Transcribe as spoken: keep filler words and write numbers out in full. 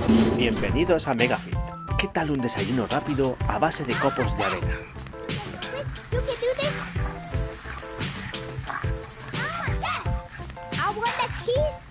Bienvenidos a Megafit. ¿Qué tal un desayuno rápido a base de copos de avena? You can do this. I want the keys